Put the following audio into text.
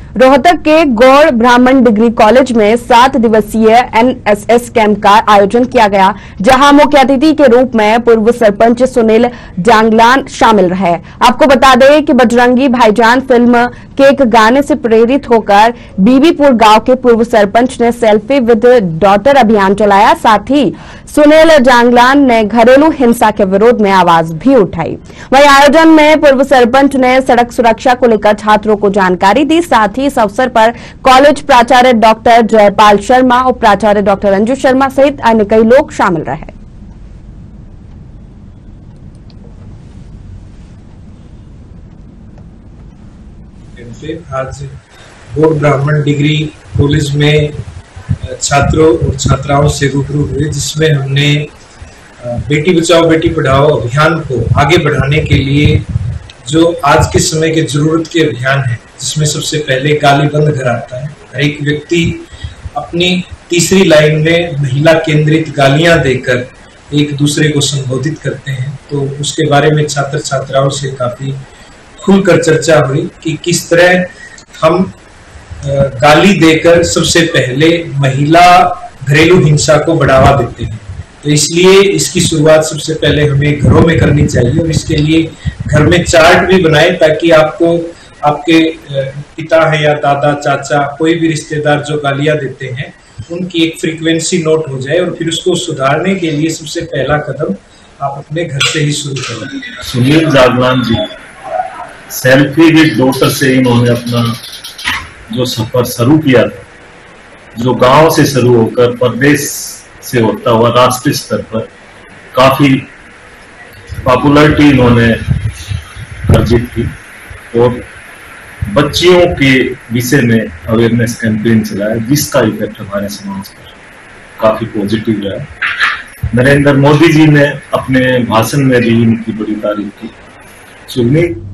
रोहतक के गौड़ ब्राह्मण degree college में 7 दिवसीय एनएसएस कैंप का आयोजन किया गया, जहां मुख्य अतिथि के रूप में पूर्व सरपंच सुनील जांगलान शामिल रहे। आपको बता दें कि बजरंगी भाईजान फिल्म के एक गाने से प्रेरित होकर बीबीपुर गांव के पूर्व सरपंच ने सेल्फी विद डॉटर अभियान चलाया। साथ ही सुनील जांगलान ने घरेलू हिंसा के विरोध में आवाज भी उठाई। वहीं आयोजन में पूर्व सरपंच ने सड़क सुरक्षा को लेकर छात्रों को जानकारी दी। साथ ही इस अवसर पर कॉलेज प्राचार्य डॉक्टर जयपाल शर्मा, उप प्राचार्य डॉक्टर अंजू शर्मा सहित अन्य कई लोग शामिल रहे। आज गौड़ ब्राह्मण डिग्री कॉलेज में छात्रों और छात्राओं से रूबरू हुए, जिसमें हमने बेटी बचाओ बेटी पढ़ाओ अभियान को आगे बढ़ाने के लिए जो आज के समय के जरूरत के अभियान है, जिसमें सबसे पहले गाली बंद घर आता है। हर एक व्यक्ति अपनी तीसरी लाइन में महिला केंद्रित गालियां देकर एक दूसरे को संबोधित करते हैं, तो उसके बारे में छात्र छात्राओं से काफी खुलकर चर्चा हुई कि किस तरह हम गाली देकर सबसे पहले महिला घरेलू हिंसा को बढ़ावा देते हैं। तो इसलिए इसकी शुरुआत सबसे पहले हमें घरों में करनी चाहिए और इसके लिए घर में चार्ट भी बनाए, ताकि आपको आपके पिता है या दादा चाचा कोई भी रिश्तेदार जो गालियां देते हैं उनकी एक फ्रीक्वेंसी नोट हो जाए, और फिर उसको सुधारने के लिए सबसे पहला कदम आप अपने घर से ही शुरू करें। Sunil Jaglan ji selfie with daughter से इन्होंने अपना जो सफर शुरू किया था, जो गांव से शुरू होकर प्रदेश से होता हुआ राष्ट्रीय स्तर पर काफी पॉपुलैरिटी इन्होंने अर्जित की और बच्चियों के विषय में अवेयरनेस कैंपेन चलाया, जिसका इफेक्ट हमारे समाज पर काफी पॉजिटिव रहा। नरेंद्र मोदी जी ने अपने भाषण में भी इनकी बड़ी तारीफ की। सुनील